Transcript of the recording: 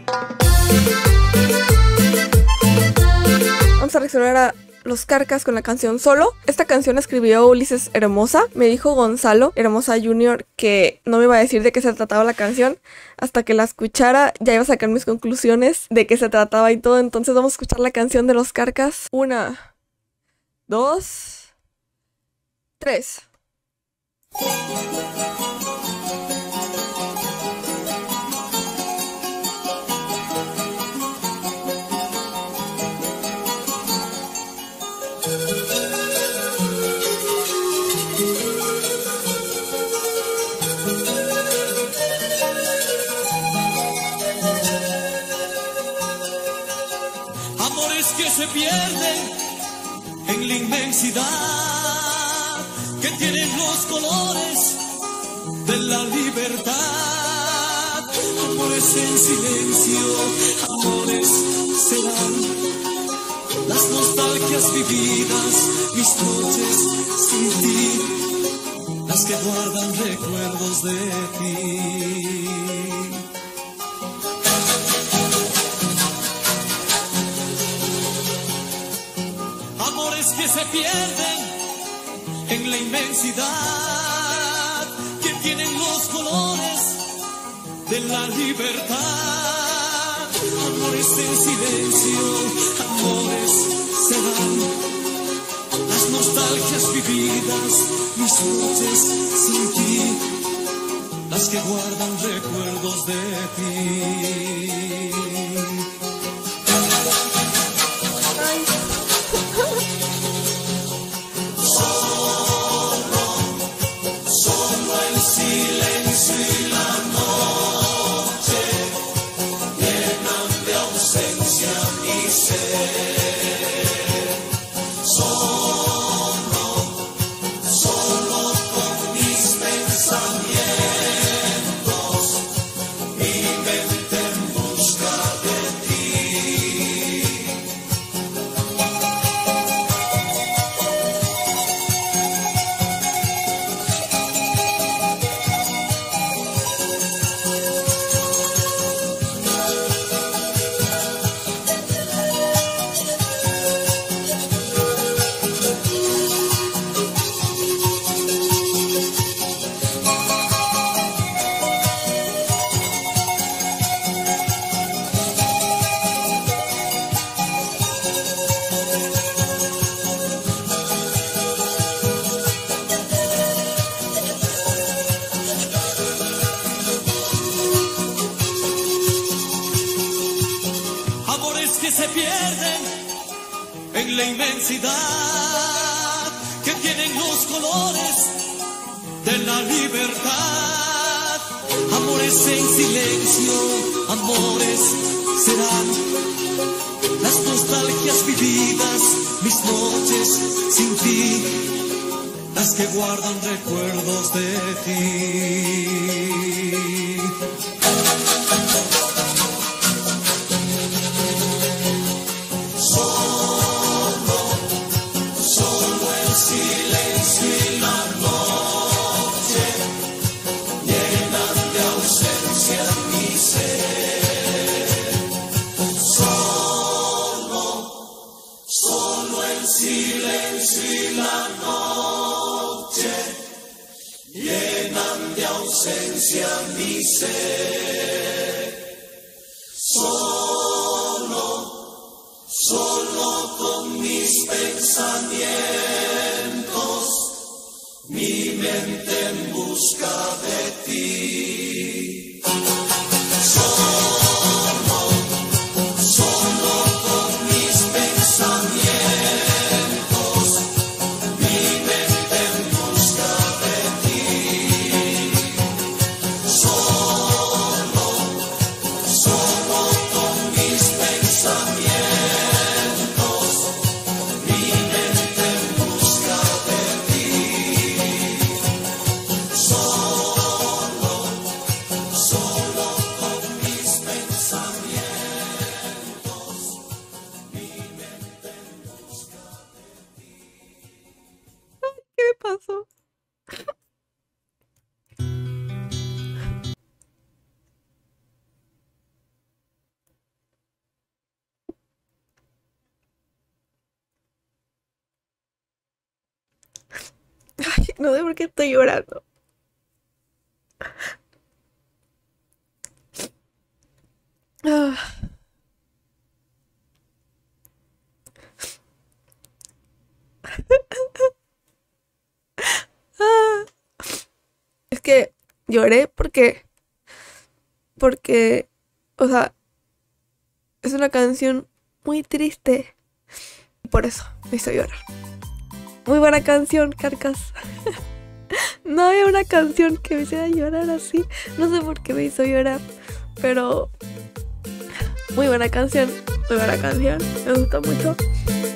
Vamos a reaccionar a Los Carcas con la canción Solo. Esta canción la escribió Ulises Hermosa. Me dijo Gonzalo Hermosa Jr. que no me iba a decir de qué se trataba la canción. Hasta que la escuchara ya iba a sacar mis conclusiones de qué se trataba y todo. Entonces vamos a escuchar la canción de Los Carcas. 1, 2, 3. Amores que se pierden en la inmensidad, que tienen los colores de la libertad. Amores en silencio, amores serán las nostalgias vividas, mis noches sin ti, las que guardan recuerdos de ti. Amores que se pierden en la inmensidad, que tienen los colores de la libertad. Amores en silencio, amores serán las nostalgias vividas, mis noches sin ti, las que guardan recuerdos de ti. Que se pierden en la inmensidad, que tienen los colores de la libertad. Amores en silencio, amores serán las nostalgias vividas, mis noches sin ti, las que guardan recuerdos de ti. Llenan de ausencia mi ser. No sé por qué estoy llorando. Ah. Ah. Es que lloré porque, o sea, es una canción muy triste. Y por eso me hizo llorar. Muy buena canción, Carcas. No había una canción que me hiciera llorar así. No sé por qué me hizo llorar. Pero muy buena canción. Muy buena canción. Me gustó mucho.